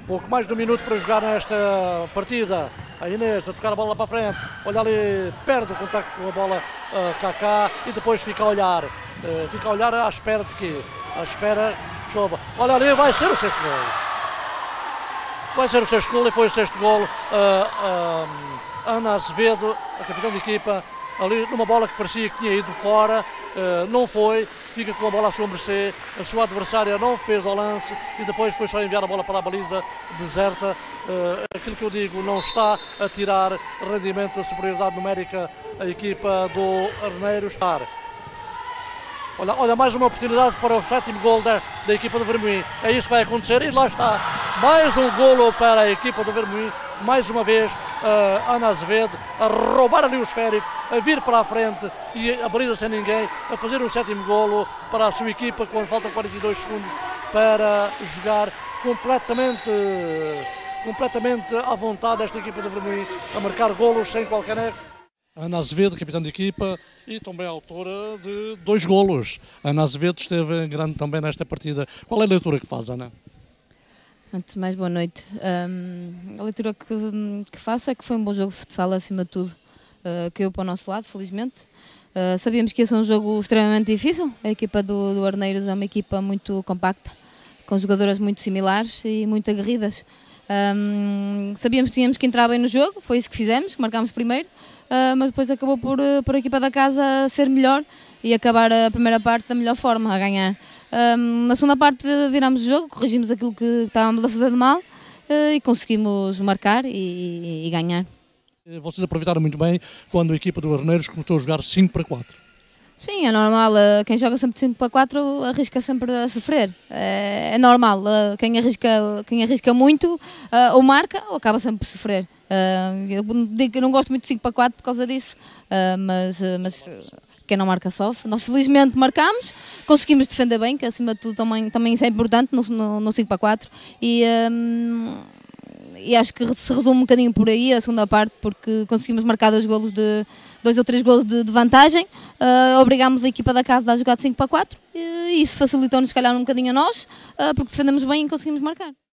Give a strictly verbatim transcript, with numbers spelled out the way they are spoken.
Pouco mais de um minuto para jogar nesta partida. A Inês a tocar a bola para a frente. Olha ali, perde o contacto com a bola uh, Kaká e depois fica a olhar. Uh, fica a olhar à espera de quê? À espera, chova. Olha ali, vai ser o sexto golo. Vai ser o sexto golo e foi o sexto golo. Uh, uh, Ana Azevedo, a capitã de equipa, ali numa bola que parecia que tinha ido fora, uh, não foi, fica com a bola à sua mercê, a sua adversária não fez ao lance e depois foi só enviar a bola para a baliza deserta. Uh, aquilo que eu digo, não está a tirar rendimento da superioridade numérica a equipa do Arneiros. Olha, olha, mais uma oportunidade para o sétimo golo da, da equipa do Vermoim. É isso que vai acontecer e lá está. Mais um golo para a equipa do Vermoim. Mais uma vez, uh, Ana Azevedo a roubar ali o esférico, a vir para a frente e a baliza sem ninguém, a fazer o sétimo golo para a sua equipa, quando faltam quarenta e dois segundos para jogar completamente, completamente à vontade esta equipa do Vermoim, a marcar golos sem qualquer erro. Ana Azevedo, capitã de equipa e também autora de dois golos. Ana Azevedo esteve grande também nesta partida. Qual é a leitura que faz, Ana? Antes de mais, boa noite. Um, a leitura que, que faço é que foi um bom jogo de futsal, acima de tudo. Uh, caiu para o nosso lado, felizmente. Uh, sabíamos que ia ser um jogo extremamente difícil. A equipa do, do Arneiros é uma equipa muito compacta, com jogadoras muito similares e muito aguerridas. Um, sabíamos que tínhamos que entrar bem no jogo, foi isso que fizemos, que marcámos primeiro. Uh, mas depois acabou por, por a equipa da casa ser melhor e acabar a primeira parte da melhor forma, a ganhar. Um, na segunda parte virámos o jogo, corrigimos aquilo que estávamos a fazer de mal uh, e conseguimos marcar e, e ganhar. Vocês aproveitaram muito bem quando a equipa do Arneiros começou a jogar cinco para quatro. Sim, é normal, uh, quem joga sempre cinco para quatro arrisca sempre a sofrer, é, é normal, uh, quem, arrisca, quem arrisca muito uh, ou marca ou acaba sempre por sofrer. Uh, eu digo que não gosto muito de cinco para quatro por causa disso, uh, mas, uh, mas quem não marca sofre. Nós felizmente marcamos, conseguimos defender bem, que acima de tudo também, também isso é importante no, no, no cinco para quatro e, um, e acho que se resume um bocadinho por aí a segunda parte, porque conseguimos marcar dois golos de dois ou três golos de, de vantagem, uh, obrigámos a equipa da casa a jogar de cinco para quatro e isso facilitou-nos se calhar um bocadinho a nós, uh, porque defendemos bem e conseguimos marcar.